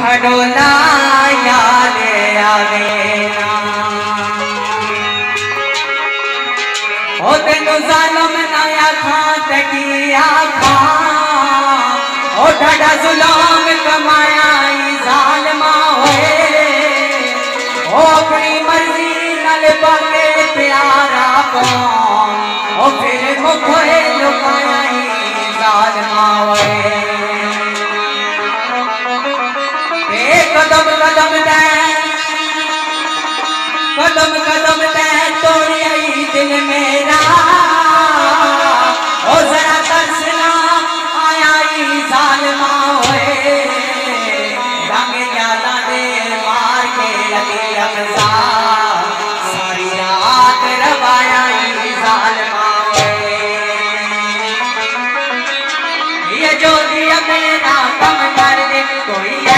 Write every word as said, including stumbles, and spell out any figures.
घरोला याद आवे ना ओ तेनू जालम नया खात किया खा ओ ढाडा जुलाम कमाया जालमा होए ओ अपनी मर्जी नाल बाके प्यारा कौन ओ फिर मुखोए लुकाया जालमा होए कदम कदम दे कदम कदम दे तोड़ी आई दिल मेरा ओ जरा तरसना आया जालमा होए रंग ज्यादा दे मार के लगे अफजा सारी रात रवाया जालमा होए ये जो दिया मेरा कम कर दे कोई